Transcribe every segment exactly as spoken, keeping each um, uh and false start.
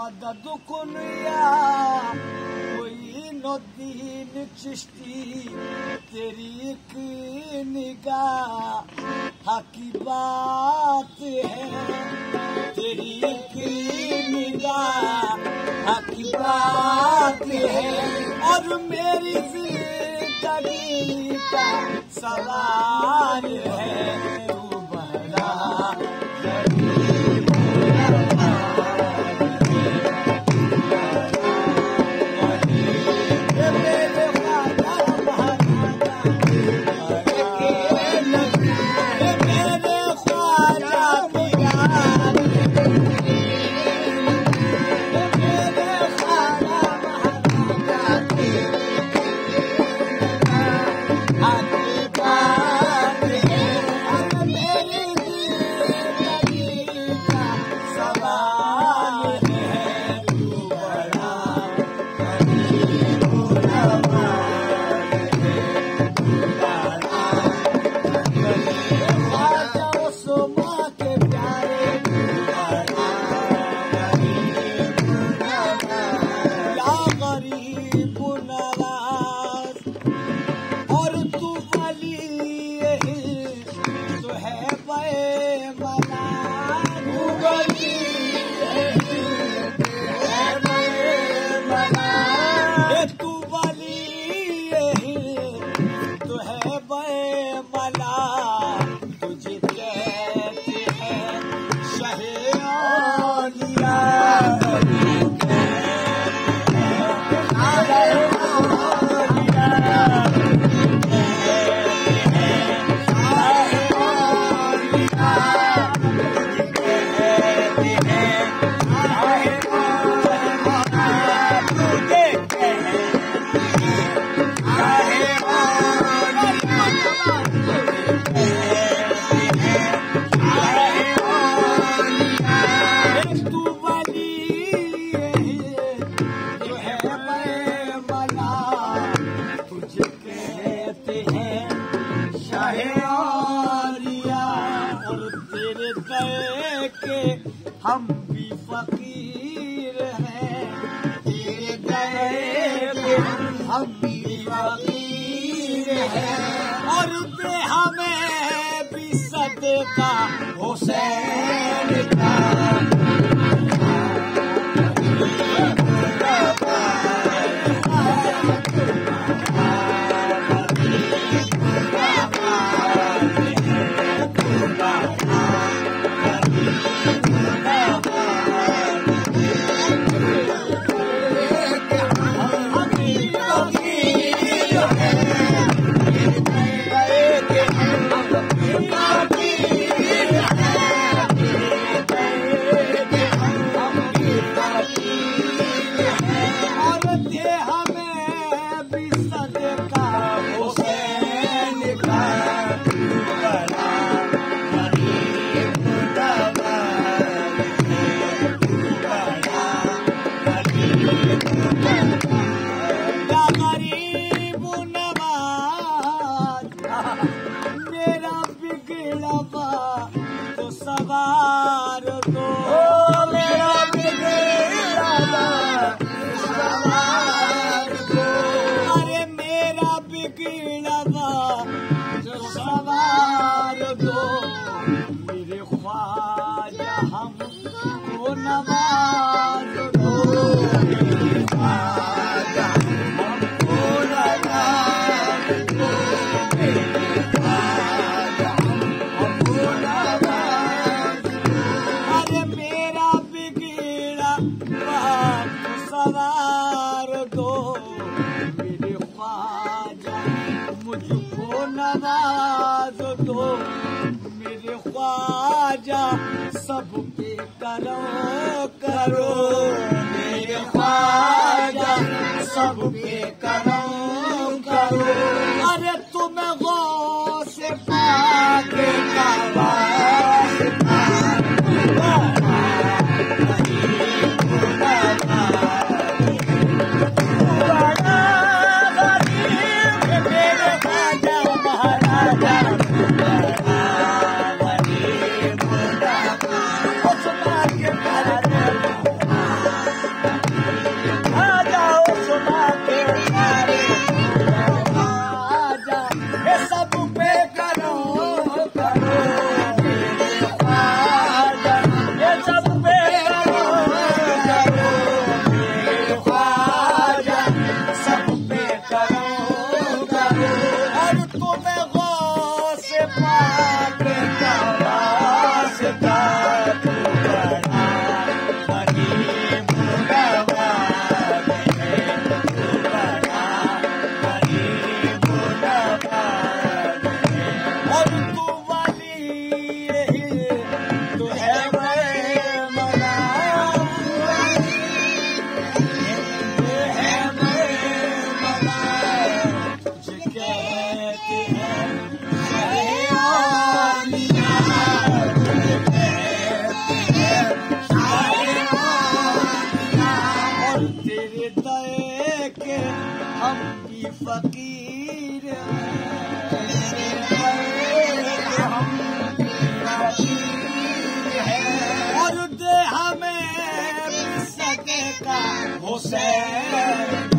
मदद कुनिया कोई नदीन चिश्ती तेरी एक निगाह की बात है, तेरी एक निगाह की बात है और मेरी जिंदगी का सवाल है। तू बड़ा हम भी फकीर हैं, तेरे गए के हम भी फकीर हैं और दे हमें भी सदका हुसैन का। सवार दो मेरा बिगड़ा सवार दो, अरे मेरा बिगड़ा जो सवार दो, मेरे ख्वाजा हमको नवाज दो, मेरे ख्वाजा हमको नवाज दो, मेरे ख्वाजा हमको नवाज सवार दो, मेरे ख्वाजा मुझको नवाज दो, मेरे ख्वाजा सब पे करो करो, मेरे ख्वाजा सब पे करो करो, अरे तुम्हें गौस से पाके का वास्ता हुसैन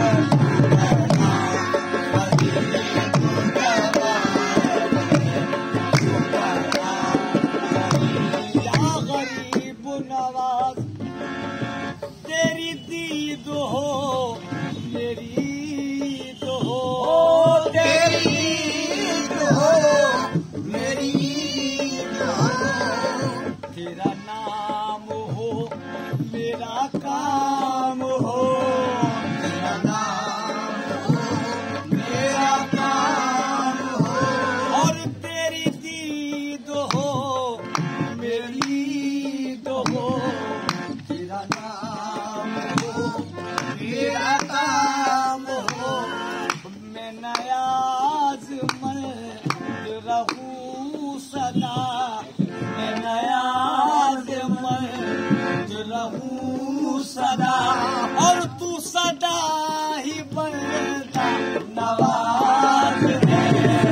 या गरीब नवाज तेरी दीद हो मेरी ईद हो तेरी ईद हो मेरी ईद हो तेरा नाम हो मेरा काम हो तेरा नाम हो मेरा काम हो और तेरी दीद हो मेरी ईद हो तेरा नाम हो मेरा काम हो मैं नयाज मर्द रहूं सदा मैं नयाज मर्द रहूं सदा और तू सदा ही बनता नवाज है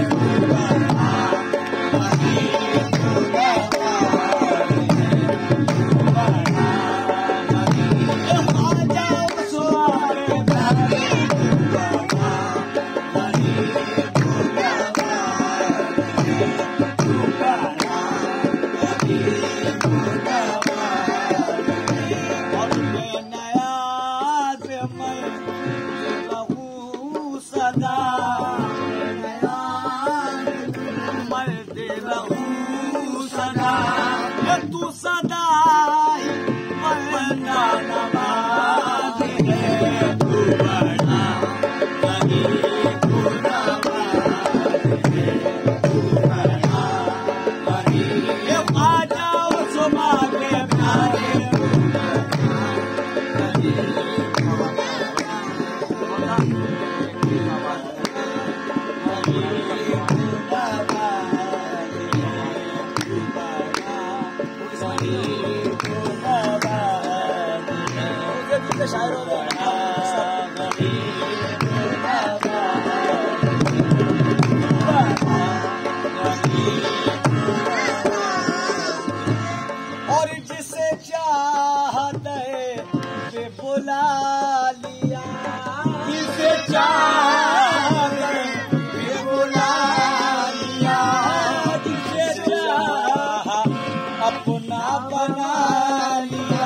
सदा मर्द रहूं सदा तू सदा ही बनता नवाज है तू बड़ा गरीब नवाज है तू बड़ा गरीब आ जाओ सुबह के प्यारे शायरों और जिसे चाहते वे बुला लिया जिसे चाहते वे बुला लिया जिसे चाह अपना बना लिया